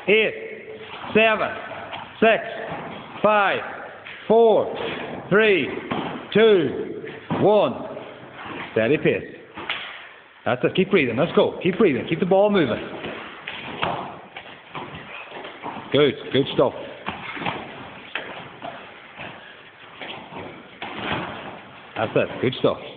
8, 7, 6, 5, 4, 3, 2, 1. Steady pace. That's it. Keep breathing. Let's go. Keep breathing. Keep the ball moving. Good. Good stuff. That's it. Good stuff.